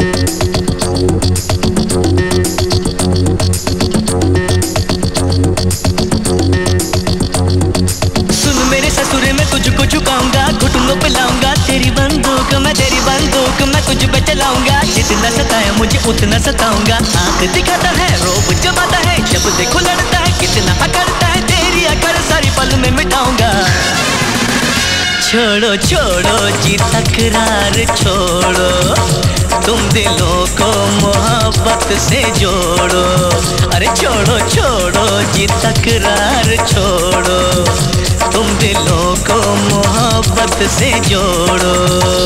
तुझको झुकाऊंगा, घुटनों पे लाऊंगा तेरी बंदूक, मैं तेरी बंदूक मैं तुझ पे चलाऊंगा। जितना सताए मुझे उतना सताऊंगा। आंख दिखाता है, रोब जमाता है, जब देखो लड़ता है, कितना अकड़ता है, तेरी अकड़ सारी पल में मिटाऊंगा। छोड़ो छोड़ो जी तकरार छोड़ो, तुम दिलों को मोहब्बत से जोड़ो। अरे छोड़ो छोड़ो जी तकरार छोड़ो, तुम दिलों को मोहब्बत से जोड़ो।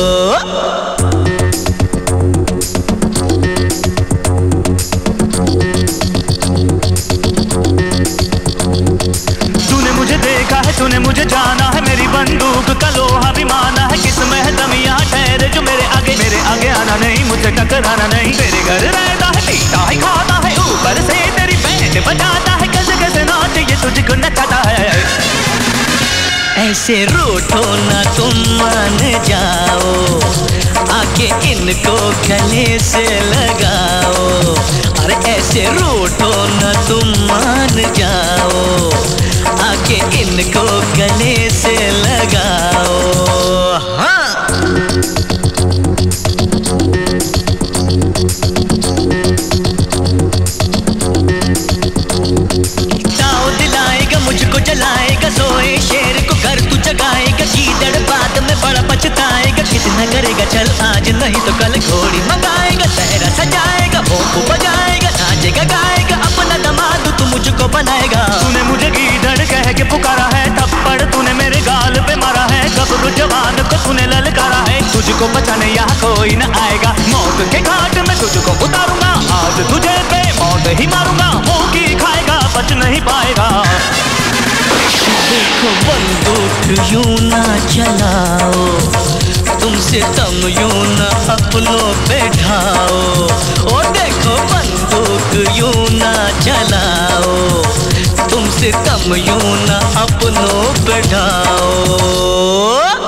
तूने मुझे देखा है, तूने मुझे जाना है, मेरी बंदूक का लोहा भी माना है। किसमें है दम यहाँ ठहरे जो मेरे आगे आना नहीं, मुझे टकराना नहीं। तेरे घर रहता है, पीता है, खाता है, ऊपर से तेरी बैंड बजाता है, कैसे कैसे नाच ये तुझको नचाता है। ऐसे रूठो ना तुम मान जाओ, आके इनको गले से लगाओ। अरे ऐसे रूठो ना तुम मान जाओ, आके इनको गले से लगाओ। हाँ ताव दिलाएगा, मुझको जलाएगा, सोए शेर को घर तू जगाएगा। गीदड़ बाद में बड़ा पछताएगा, कितना करेगा चल आज नहीं तो कल घोड़ी मंगाएगा। सहरा सजाएगा, भोंपू बजाएगा, नाचेगा गाएगा, अपना दमाद तू मुझको बनाएगा। तूने मुझे गीदड़ कह के पुकारा है, थप्पड़ तूने मेरे गाल पे मारा है, गबरू जवान को तूने ललकारा है। तुझको बचाने यहाँ कोई न आएगा, मौत के घाट में तुझको उतारूंगा। आज तुझे पे मौत ही मारूंगा, मुंह की खाएगा बच नहीं पाएगा। देखो बंदूक यूं ना चलाओ, तुमसे दम यूं ना अपनों पे ढाओ। ओ देखो बंदूक यूं ना चलाओ, तुमसे दम यूं ना अपनों पे ढाओ।